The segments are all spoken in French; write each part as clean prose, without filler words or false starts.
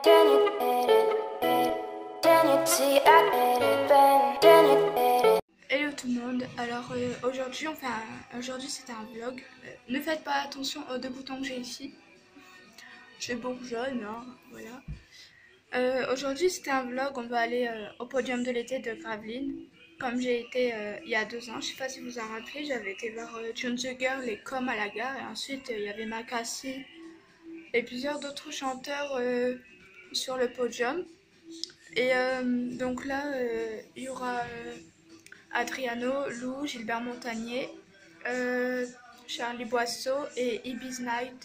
Hello tout le monde, alors aujourd'hui c'était un vlog. Ne faites pas attention aux deux boutons que j'ai ici. Je bourgeonne, hein, voilà. Aujourd'hui c'était un vlog, on va aller au podium de l'été de Gravelines. Comme j'ai été il y a 2 ans, je sais pas si vous en rappelez, j'avais été voir John the Girl et Comme à la gare. Et ensuite il y avait Makassi et plusieurs d'autres chanteurs sur le podium. Et donc là il y aura Adriano, Lou, Gilbert Montagnier, Charlie Boisseau et Ibiz Night.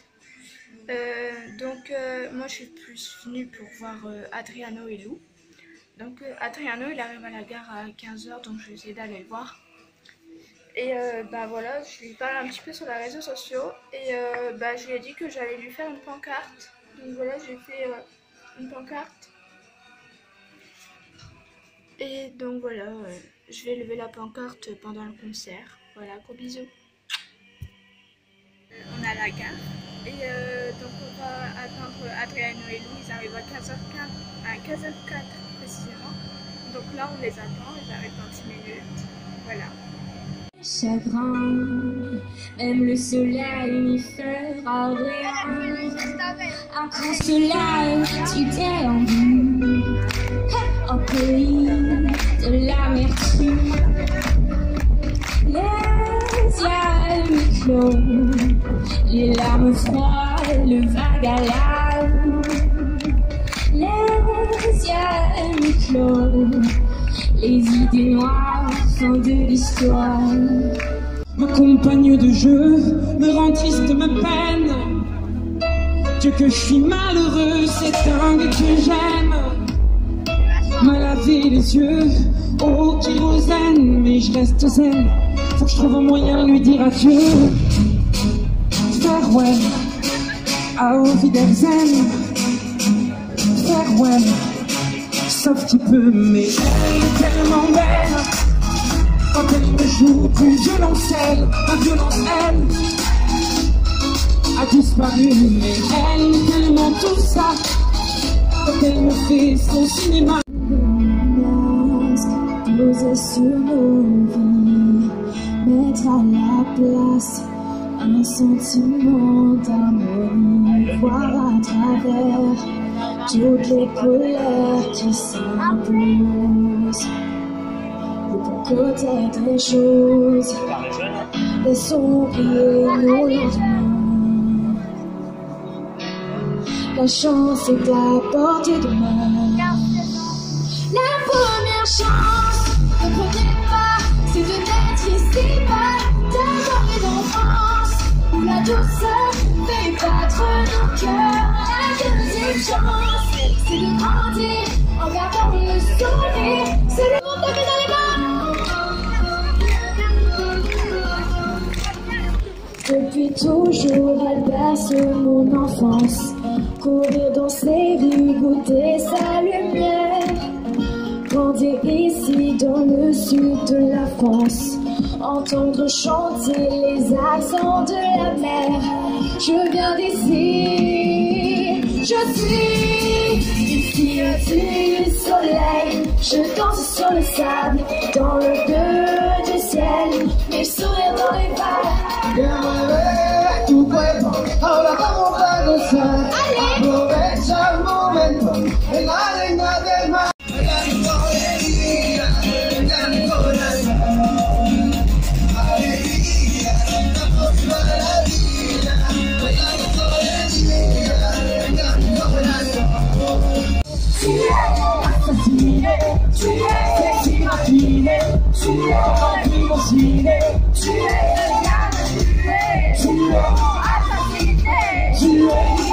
Moi je suis plus venue pour voir Adriano et Lou. Donc Adriano il arrive à la gare à 15 h, donc je vais essayer d'aller le voir. Et voilà, je lui parle un petit peu sur les réseaux sociaux et je lui ai dit que j'allais lui faire une pancarte. Donc voilà, j'ai fait une pancarte. Et donc voilà, je vais lever la pancarte pendant le concert. Voilà, gros bisous. On est à la gare et donc on va attendre Adriano et Lou, ils arrivent à 15h04 précisément. Donc là on les attend, ils arrivent dans 10 minutes. Voilà. Chagrin, même le soleil n'y fera rien. À quand cela, tu t'es envie au pays de l'amertume. Les yeux mi-clos, les larmes froides, le vague à l'âme. Les yeux mi-clos, les idées noires fin de l'histoire. Ma compagne de jeu me rend triste, me peine. Dieu que je suis malheureux, c'est dingue que j'aime. M'a lavé les yeux au kérosène, mais je reste zen. Faut que je trouve un moyen de lui dire adieu. Farewell, auf Wiedersehen. Farewell, sauf tu peux, mais elle est tellement belle. Quand elle me joue du violoncelle, ma violoncelle a disparu, mais elle est tellement tout ça. Quand elle me fait son cinéma. Poser sur nos vies, mettre à la place un sentiment d'harmonie, voir à travers toutes les colères qui s'imposent. Le bon côté des choses, laissons briller nos lendemains. La chance est à portée de main. La première chance, le premier pas, c'est de naître ici-bas, d'avoir une enfance où la douceur fait battre nos cœurs. La deuxième chance, c'est de grandir en gardant le sourire. C'est le monde tapé dans les mains. Depuis toujours, elle berce mon enfance. Courir dans ses rues, goûter sa lumière. Grandir ici dans le sud de la France, entendre chanter les accents de la mer. Je viens d'ici, je suis ici du soleil. Je danse sur le sable, dans le bleu du ciel, mes sourires dans les vagues. Tu cuerpo, ahora vamos a gozar. Aprovecha el momento, en la arena del mar. Tu es sexy maquillé, tu es imaginer, tu es assassiné, tu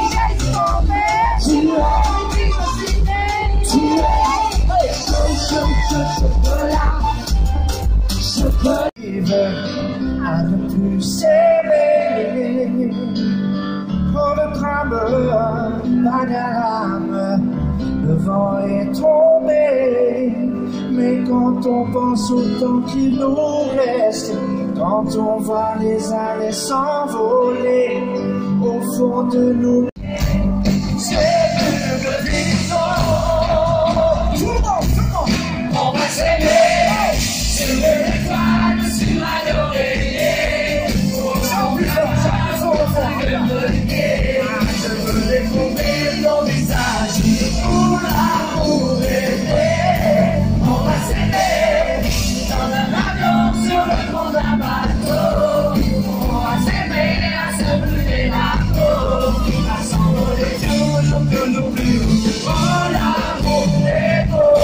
à ne plus s'aimer. Pour le drame, pas d'alarme, le vent est tombé. Mais quand on pense au temps qu'il nous reste, quand on voit les années s'envoler au fond de nous, c'est plus de vie. ne plus. Oh, l'amour est beau.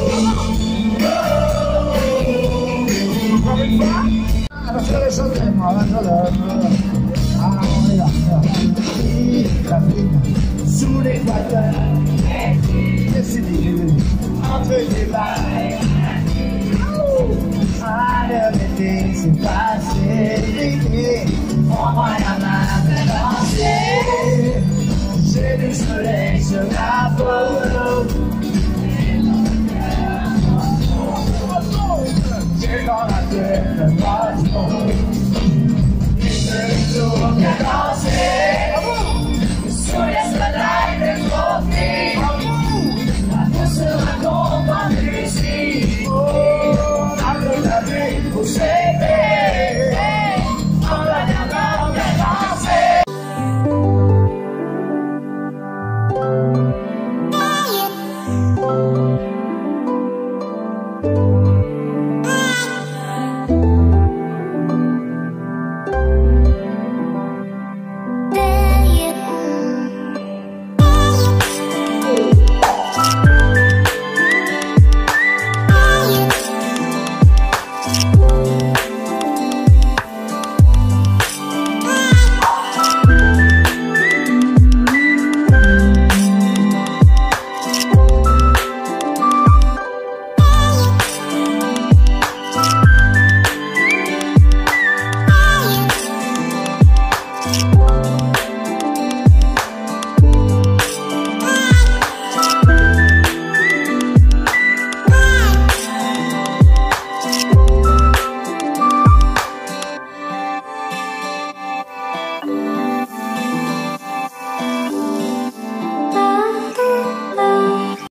Encore une fois. Alors je les chante, moi, je l'aime. Ah, on est là. La vie sous l'équateur. Décidé entre les vagues. L'été s'est passé, l'été, prends-moi la main, fais danser. J'ai du soleil sur la peau.